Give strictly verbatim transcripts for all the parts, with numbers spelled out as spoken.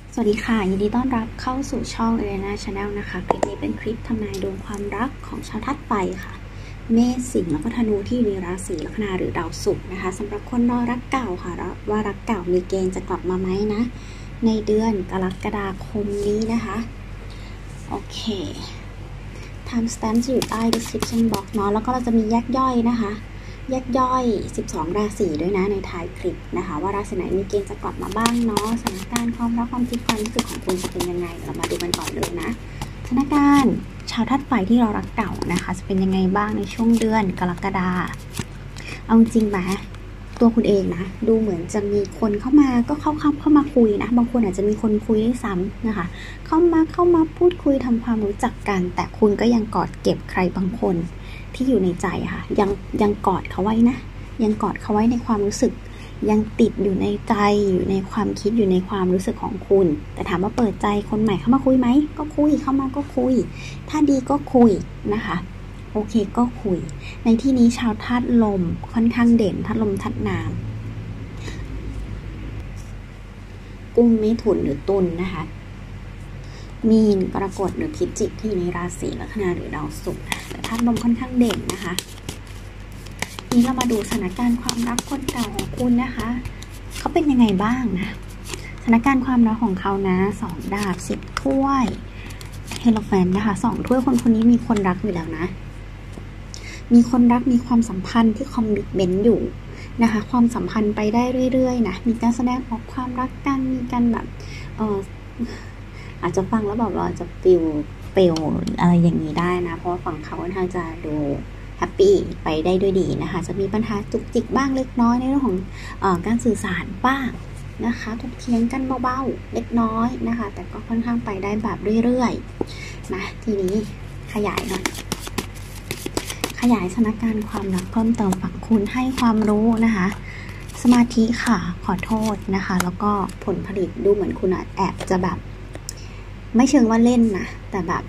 สวัสดีค่ะยินดีต้อนรับเข้าสู่ช่อง Elena Channel นะคะคลิปนี้เป็นคลิปทำนายดวงความรักของชาวธาตุไฟค่ะเมษสิงห์แล้วก็ธนูที่อยู่ในราศีลัคนาหรือดาวศุกร์นะคะสำหรับคนรอรักเก่าค่ะว่ารักเก่ามีเกณฑ์จะกลับมาไหมนะในเดือนกรกฎาคมนี้นะคะโอเค time stamp จะอยู่ใต้ description box เนาะแล้วก็เราจะมีแยกย่อยนะคะแยกย่อยสิบสองราศีด้วยนะในท้ายคลิปนะคะว่าราศีไหนมีเกณฑ์จะกลับมาบ้างเนาะสถานการณ์ความรักความคิดความรู้สึกของคุณจะเป็นยังไงเรามาดูกันก่อนเลยนะสถานการณ์ชาวธาตุไฟที่เรารักเก่านะคะจะเป็นยังไงบ้างในช่วงเดือนกรกฎาคมเอาจริงไหมตัวคุณเองนะดูเหมือนจะมีคนเข้ามาก็เข้าเข้าเข้ามาคุยนะบางคนอาจจะมีคนคุยด้วยซ้ำนะคะเข้ามาเข้ามาพูดคุยทำความรู้จักกันแต่คุณก็ยังกอดเก็บใครบางคนที่อยู่ในใจค่ะยังยังกอดเขาไว้นะยังกอดเขาไว้ในความรู้สึกยังติดอยู่ในใจอยู่ในความคิดอยู่ในความรู้สึกของคุณแต่ถามว่าเปิดใจคนใหม่เข้ามาคุยไหมก็คุยเข้ามาก็คุยถ้าดีก็คุยนะคะโอเคก็คุยในที่นี้ชาวธาตุลมค่อนข้างเด่นธาตุลมธาตุน้ำกุมมิถุนหรือตุลนะคะมีนกรกฎหรือพิจิกที่อยู่ในราศีลัคนาหรือดาวศุกร์แต่ธาตุลมค่อนข้างเด่นนะคะนี้เรามาดูสถานการณ์ความรักคนเก่าของคุณนะคะเขาเป็นยังไงบ้างนะสถานการณ์ความรักของเขานะสองดาบสิบถ้วยเฮโรแฟนนะคะสองถ้วยคนคนนี้มีคนรักอยู่แล้วนะมีคนรักมีความสัมพันธ์ที่คอมมิตเมนต์อยู่นะคะความสัมพันธ์ไปได้เรื่อยๆนะมีการแสดงออกความรักกันมีการแบบเอออาจจะฟังแล้วแบบเราจะฟิลเปลอะไรอย่างนี้ได้นะเพราะว่าฝั่งเขาค่อนข้างจะดูแฮปปี้ไปได้ด้วยดีนะคะจะมีปัญหาจุกจิกบ้างเล็กน้อยในเรื่องของเอ่อการสื่อสารบ้างนะคะถกเถียงกันเบาๆเล็กน้อยนะคะแต่ก็ค่อนข้างไปได้แบบเรื่อยๆนะทีนี้ขยายหน่อยขยายสถานการณ์ความรักเพิ่มเติมฝั่งคุณให้ความรู้นะคะสมาธิค่ะขอโทษนะคะแล้วก็ผลผลิตดูเหมือนคุณแอบจะแบบไม่เชิงว่าเล่นนะแต่แบบ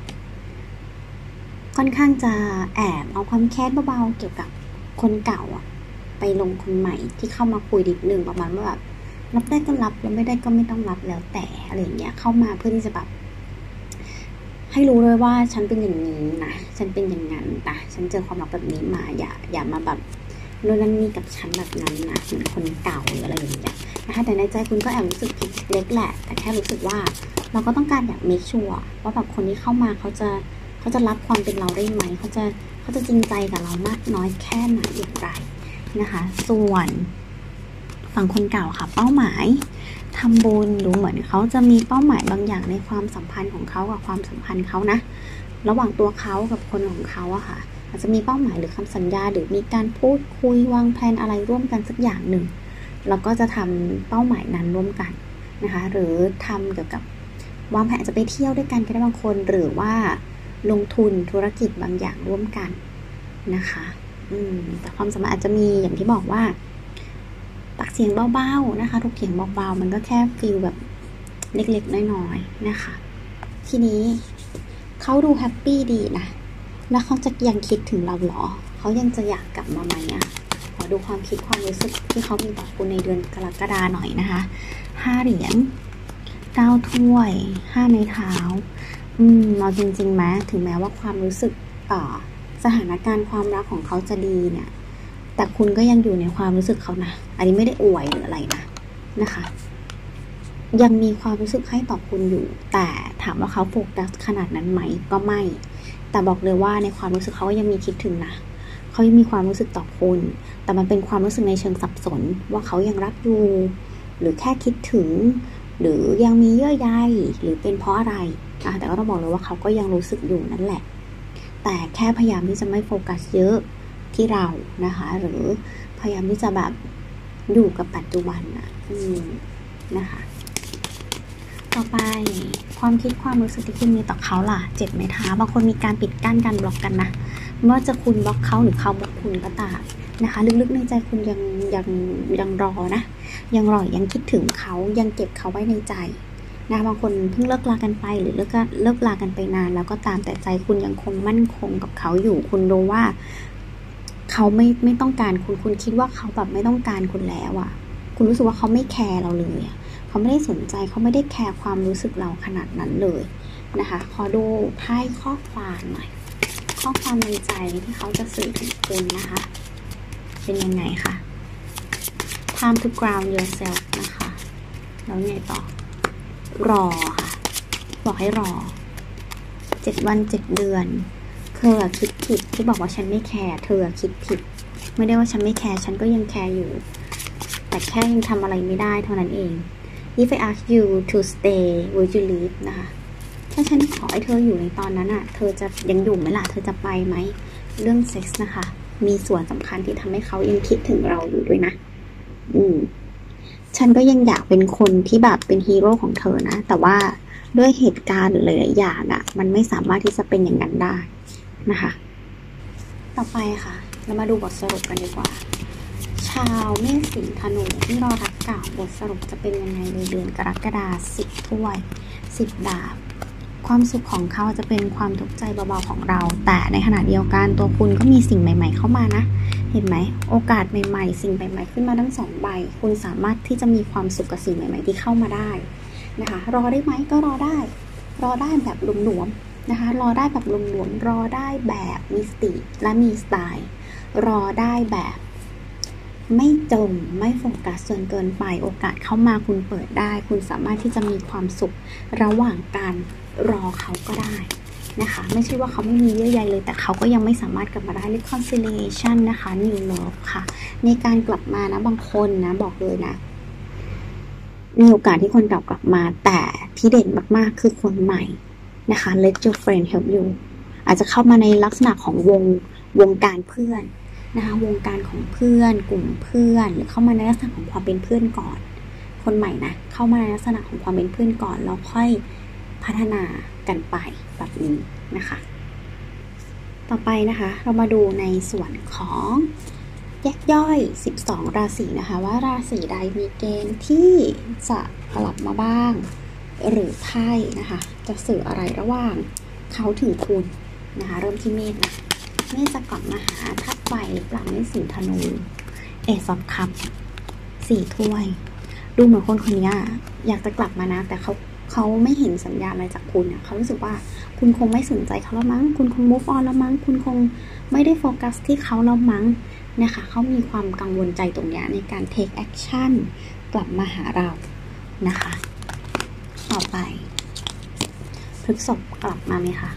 ค่อนข้างจะแอบเอาความแค้นเบาๆเกี่ยวกับคนเก่าอะไปลงคนใหม่ที่เข้ามาคุยดิบหนึ่งประมาณว่าแบบรับได้ก็รับแล้วไม่ได้ก็ไม่ต้องรับแล้วแต่อะไรอย่างเงี้ยเข้ามาเพื่อที่จะแบบให้รู้เลยว่าฉันเป็นอย่างนี้นะฉันเป็นอย่างนั้นนะฉันเจอความรักแบบนี้มาอย่าอย่ามาแบบโน่นนั่นนี่กับฉันแบบนั้นนะเหมือนคนเก่าหรืออะไรอย่างเงี้ยนะคะแต่ในใจคุณก็แอบรู้สึกผิดเล็กแหละแต่แค่รู้สึกว่าเราก็ต้องการอยากเมคชัวร์ว่าแบบคนที่เข้ามาเขาจะเขาจะรับความเป็นเราได้ไหมเขาจะเขาจะจริงใจกับเรามากน้อยแค่ไหนอย่างไรนะคะส่วนฝั่งคนเก่าค่ะเป้าหมายทำบุญดูเหมือนเขาจะมีเป้าหมายบางอย่างในความสัมพันธ์ของเขากับความสัมพันธ์เขานะระหว่างตัวเขากับคนของเขาอะค่ะอาจจะมีเป้าหมายหรือคำสัญญาหรือมีการพูดคุยวางแผนอะไรร่วมกันสักอย่างหนึ่งแล้วก็จะทำเป้าหมายนั้นร่วมกันนะคะหรือทำเกี่ยวกับวางแผนจะไปเที่ยวด้วยกันก็ได้บางคนหรือว่าลงทุนธุรกิจบางอย่างร่วมกันนะคะอืมแต่ความสามารถอาจจะมีอย่างที่บอกว่าปากเสียงเบาๆนะคะทุกเสียงเบาๆมันก็แค่ฟีลแบบเล็กๆน้อยๆนะคะทีนี้เขาดูแฮปปี้ดีนะแล้วเขาจะยังคิดถึงเราหรอเขายังจะอยากกลับมาไหมอ่ะขอดูความคิดความรู้สึกที่เขามีต่อคุณในเดือนกรกฎาหน่อยนะคะห้าเหรียญเก้าถ้วยห้าไม้เท้าอืมเราจริงๆไหมถึงแม้ว่าความรู้สึกอ่าสถานการณ์ความรักของเขาจะดีเนี่ยแต่คุณก็ยังอยู่ในความรู้สึกเขานะอันนี้ไม่ได้อวยหรืออะไรนะนะคะยังมีความรู้สึกให้ต่อคุณอยู่แต่ถามว่าเขาโฟกัสขนาดนั้นไหมก็ไม่แต่บอกเลยว่าในความรู้สึกเขาก็ยังมีคิดถึงนะเขายังมีความรู้สึกต่อคุณแต่มันเป็นความรู้สึกในเชิงสับสนว่าเขายังรักอยู่หรือแค่คิดถึงหรือยังมีเยื่อใยหรือเป็นเพราะอะไรอ่ะแต่ก็ต้องบอกเลยว่าเขาก็ยังรู้สึกอยู่นั่นแหละแต่แค่พยายามที่จะไม่โฟกัสเยอะที่เรานะคะหรือพยายามที่จะแบบอยู่กับปัจจุบันนะอืมนะคะต่อไปความคิดความรู้สึกที่คุณมีต่อเขาล่ะเจ็บไหมท้าบางคนมีการปิดกั้นการบล็อกกันนะไม่ว่าจะคุณบล็อกเขาหรือเขาบล็อกคุณก็ตามนะคะลึกๆในใจคุณยังยังยังรอนะยังรอยังคิดถึงเขายังเก็บเขาไว้ในใจนะบางคนเพิ่งเลิกลากันไปหรือเลิกเลิกลากันไปนานแล้วก็ตามแต่ใจคุณยังคงมั่นคงกับเขาอยู่คุณรู้ว่าเขาไม่ไม่ต้องการคุณคุณคิดว่าเขาแบบไม่ต้องการคุณแล้วอ่ะคุณรู้สึกว่าเขาไม่แคร์เราเลยอ่ะเขเขาไม่ได้สนใจเขาไม่ได้แคร์ความรู้สึกเราขนาดนั้นเลยนะคะขอดูไพ่ข้อความหน่อยข้อความในใจที่เขาจะสื่อถึงคุณนะคะเป็นยังไงคะ time to ground yourself นะคะแล้วไงต่อรอค่ะบอกให้รอเจ็ดวันเจ็ดเดือนเธอคิดผิดที่บอกว่าฉันไม่แคร์เธอคิดผิดไม่ได้ว่าฉันไม่แคร์ฉันก็ยังแคร์อยู่แต่แค่ยังทำอะไรไม่ได้เท่านั้นเอง if I ask you to stay will you leave นะคะถ้าฉันขอให้เธออยู่ในตอนนั้นอ่ะเธอจะยังอยู่ไหมล่ะเธอจะไปไหมเรื่องเซ็กส์นะคะมีส่วนสำคัญที่ทำให้เขายังคิดถึงเราอยู่ด้วยนะอืมฉันก็ยังอยากเป็นคนที่แบบเป็นฮีโร่ของเธอนะแต่ว่าด้วยเหตุการณ์หรือหลายๆอย่างอ่ะมันไม่สามารถที่จะเป็นอย่างนั้นได้นะคะต่อไปค่ะเรามาดูบทสรุปกันดีกว่าชาวเมษสิงห์ธนูที่รอรักเก่าบทสรุปจะเป็นยังไงในเดือนกรกฎาคมสิบถ้วยสิบดาบความสุขของเขาจะเป็นความทุกข์ใจเบาๆของเราแต่ในขณะเดียวกันตัวคุณก็มีสิ่งใหม่ๆเข้ามานะเห็นไหมโอกาสใหม่ๆสิ่งใหม่ๆขึ้นมาทั้งสองใบคุณสามารถที่จะมีความสุขกับสิ่งใหม่ๆที่เข้ามาได้นะคะรอได้ไหมก็รอได้รอได้แบบหลวมๆนะคะรอได้แบบหลวมๆรอได้แบบมีสติและมีสไตล์รอได้แบบไม่จมไม่โฟกัสจนเกินไปโอกาสเข้ามาคุณเปิดได้คุณสามารถที่จะมีความสุขระหว่างการรอเขาก็ได้นะคะไม่ใช่ว่าเขาไม่มีเยื่อใยเลยแต่เขาก็ยังไม่สามารถกลับมาได้ reconciliation นะคะ new love ค่ะในการกลับมานะบางคนนะบอกเลยนะมีโอกาสที่คนเก่ากลับมาแต่ที่เด่นมากๆคือคนใหม่นะคะ let your friend help you อาจจะเข้ามาในลักษณะของวงวงการเพื่อนนะคะวงการของเพื่อนกลุ่มเพื่อนหรือเข้ามาในลักษณะของความเป็นเพื่อนก่อนคนใหม่นะเข้ามาในลักษณะของความเป็นเพื่อนก่อนแล้วค่อยพัฒนากันไปแบบนี้นะคะต่อไปนะคะเรามาดูในส่วนของแยกย่อยสิบสองราศีนะคะว่าราศีใดมีเกณฑ์ที่จะกลับมาบ้างหรือไพ่นะคะจะสื่ออะไรระหว่างเขาถึงคุณนะคะเริ่มที่เมษนะเมษจะกลับมาหาธาตุไฟหรือเปล่าเมษสิงห์ธนูเอซอฟคัพสี่ถ้วยดูเหมือนคนคนนี้อยากจะกลับมานะแต่เขาเขาไม่เห็นสัญญาณอะไรจากคุณอ่ะเขารู้สึกว่าคุณคงไม่สนใจเขาแล้วมั้งคุณคง move on แล้วมั้งคุณคงไม่ได้โฟกัสที่เขาแล้วมั้งนะคะเขามีความกังวลใจตรงนี้ในการ take action กลับมาหาเรานะคะต่อไปพฤษภกลับมาไหมคะ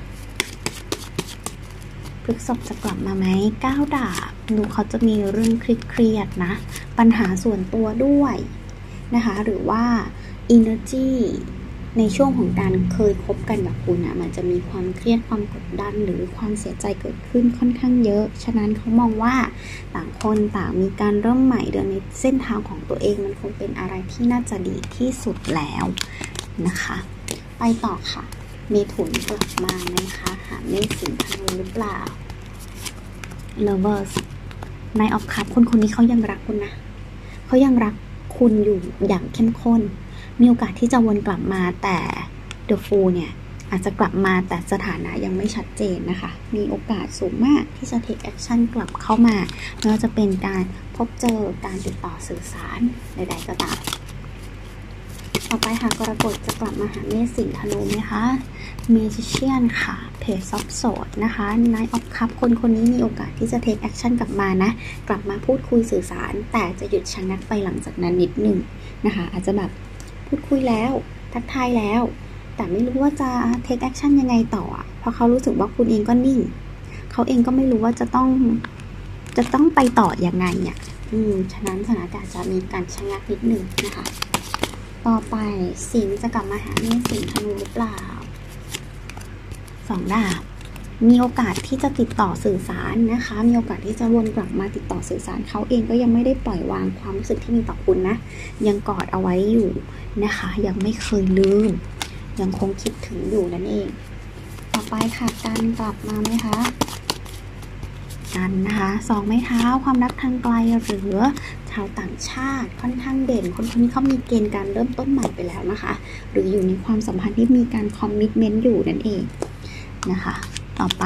พฤษภจะกลับมาไหมเก้าดาบดูเขาจะมีเรื่องเครียดๆนะปัญหาส่วนตัวด้วยนะคะหรือว่า energy ในช่วงของการเคยคบกันกับคุณนะมันจะมีความเครียดความกดดันหรือความเสียใจเกิดขึ้นค่อนข้างเยอะฉะนั้นเขามองว่าต่างคนต่างมีการเริ่มใหม่เดินในเส้นทางของตัวเองมันคงเป็นอะไรที่น่าจะดีที่สุดแล้วนะคะไปต่อค่ะเมถุนกลับมาไหมคะหาเมษสิงห์ธนูหรือเปล่า lovers Knight of Cups คนคนนี้เขายังรักคุณนะเขายังรักคุณอยู่อย่างเข้มข้นมีโอกาสที่จะวนกลับมาแต่ The Fool เนี่ยอาจจะกลับมาแต่สถานะยังไม่ชัดเจนนะคะมีโอกาสสูงมากที่จะ take action กลับเข้ามาไม่ว่าจะเป็นการพบเจอการติดต่อสื่อสารใดๆก็ตามต่อไปค่ะกรกฎจะกลับมาหาเมษสิงห์ธนูไหมคะ Magician ค่ะ Page of Swords นะคะ Knight of Cups คนคนนี้มีโอกาสที่จะ take action กลับมานะกลับมาพูดคุยสื่อสารแต่จะหยุดชะงักไปหลังจากนั้นนิดนึงนะคะอาจจะแบบพูดคุยแล้วทักทายแล้วแต่ไม่รู้ว่าจะ take action ยังไงต่อเพราะเขารู้สึกว่าคุณเองก็นิ่งเขาเองก็ไม่รู้ว่าจะต้องจะต้องไปต่อยังไงเนี่ยอืมฉะนั้นสถานการณ์จะมีการชะงักนิดนึงนะคะต่อไปสิงห์จะกลับมาหาเมษสิงห์ธนูหรือเปล่าสองดาบมีโอกาสที่จะติดต่อสื่อสารนะคะมีโอกาสที่จะวนกลับมาติดต่อสื่อสารเขาเองก็ยังไม่ได้ปล่อยวางความรู้สึกที่มีต่อคุณนะยังกอดเอาไว้อยู่นะคะยังไม่เคยลืมยังคงคิดถึงอยู่นั่นเองต่อไปค่ะการกลับมาไหมคะกันนะคะสองไม้เท้าความรักทางไกลหรือชาวต่างชาติค่อนข้างเด่นคนคนนี้เขามีเกณฑ์การเริ่มต้นใหม่ไปแล้วนะคะหรืออยู่ในความสัมพันธ์ที่มีการคอมมิตเมนต์อยู่นั่นเองนะคะต่อไป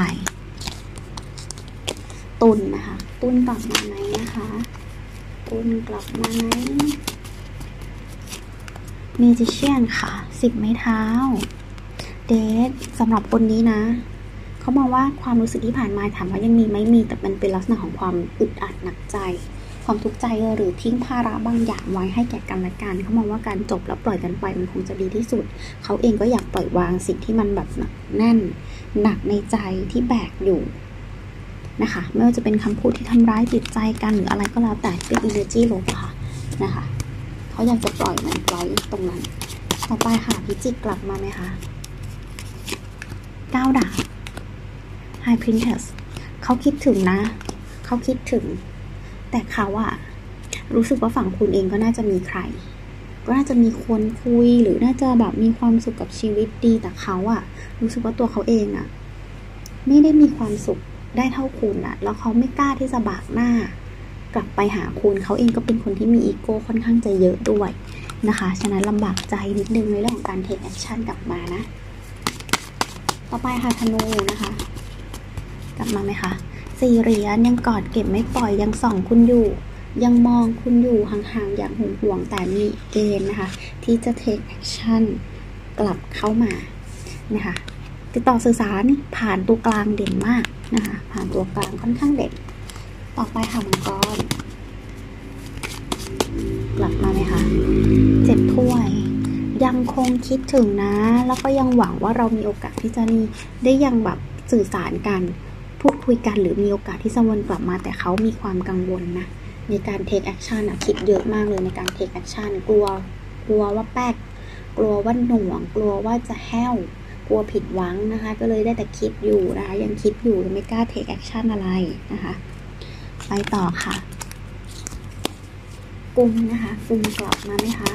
ตุลนะคะตุลกลับมาไหมนะคะตุลกลับมาไหม Magician ค่ะสิบไม้เท้าเดทสำหรับคนนี้นะเขามองว่าความรู้สึกที่ผ่านมาถามว่ายังมีไหมมีแต่มันเป็นลักษณะของความอึดอัดหนักใจความทุกข์ใจหรือทิ้งภาระบางอย่างไว้ให้แก่กันและกันเขามองว่าการจบแล้วปล่อยกันไปมันคงจะดีที่สุดเขาเองก็อยากปล่อยวางสิ่งที่มันแบบหนักแน่นหนักในใจที่แบกอยู่นะคะไม่ว่าจะเป็นคำพูดที่ทำร้ายจิตใจกันหรืออะไรก็แล้วแต่เป็น energy ลบค่ะนะคะเขาอยากจะปล่อยมันไว้ตรงนั้นต่อไปค่ะพิจิกกลับมาไหมคะเก้าดาบ High Princess เขาคิดถึงนะเขาคิดถึงแต่เขาอะรู้สึกว่าฝั่งคุณเองก็น่าจะมีใครก็น่าจะมีคนคุยหรือน่าจะแบบมีความสุขกับชีวิตดีแต่เขาอะรู้สึกว่าตัวเขาเองอะไม่ได้มีความสุขได้เท่าคุณอะแล้วเขาไม่กล้าที่จะบากหน้ากลับไปหาคุณเขาเองก็เป็นคนที่มีอีโก้ค่อนข้างจะเยอะด้วยนะคะฉะนั้นลำบากใจนิดนึงในเรื่องของการ take action กลับมานะต่อไปค่ะธนูนะคะกลับมาไหมคะสี่เหรียญยังกอดเก็บไม่ปล่อยยังส่องคุณอยู่ยังมองคุณอยู่ห่างๆอย่างห่วงๆแต่มีเกณฑ์นะคะที่จะ take action กลับเข้ามานะคะติดต่อสื่อสารผ่านตัวกลางเด่นมากนะคะผ่านตัวกลางค่อนข้างเด่นต่อไปค่ะมังกรกลับมาไหมคะเจ็ดถ้วยยังคงคิดถึงนะแล้วก็ยังหวังว่าเรามีโอกาสที่จะนี่ได้ยังแบบสื่อสารกันพูดคุยกันหรือมีโอกาสที่จะวนกลับมาแต่เขามีความกังวลนะในการ take action อะคิดเยอะมากเลยในการ take action กลัวกลัวว่าแป๊กกลัวว่าหน่วงกลัวว่าจะแห้วกลัวผิดหวังนะคะก็เลยได้แต่คิดอยู่นะคะยังคิดอยู่ยังไม่กล้า take action อะไรนะคะไปต่อค่ะกุมนะคะกุมกลับมาไหมคะ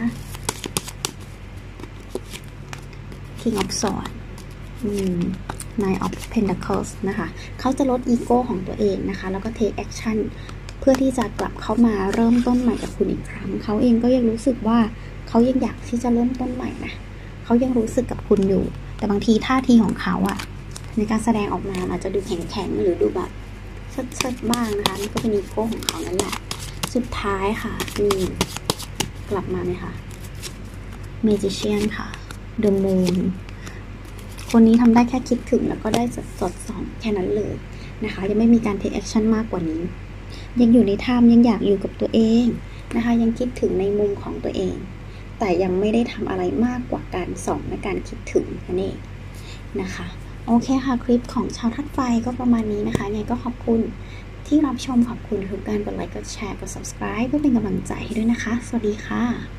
King of Swords อืม Nine of Pentacles นะคะเขาจะลดอีโก้ของตัวเองนะคะแล้วก็ take action เพื่อที่จะกลับเข้ามาเริ่มต้นใหม่กับคุณอีกครั้งเขาเองก็ยังรู้สึกว่าเขายังอยากที่จะเริ่มต้นใหม่นะเขายังรู้สึกกับคุณอยู่แต่บางทีท่าทีของเขาอะในการแสดงออกมาอาจจะดูแข็งๆหรือดูแบบเชิดๆบ้างนะคะนี่ก็เป็นอีโก้ของเขานั่นแหละสุดท้ายค่ะนี่กลับมาไหมคะ Magician ค่ะ The Moon คนนี้ทำได้แค่คิดถึงแล้วก็ได้สอดส่องแค่นั้นเลยนะคะยังไม่มีการ take action มากกว่านี้ยังอยู่ในถ้ำยังอยากอยู่กับตัวเองนะคะยังคิดถึงในมุมของตัวเองแต่ยังไม่ได้ทำอะไรมากกว่าการส่องและการคิดถึงนั่นเองนะคะโอเคค่ะคลิปของชาวธาตุไฟก็ประมาณนี้นะคะไงก็ขอบคุณที่รับชมขอบคุณทุกการกดไลค์กดแชร์กด subscribe เพื่อเป็นกำลังใจให้ด้วยนะคะสวัสดีค่ะ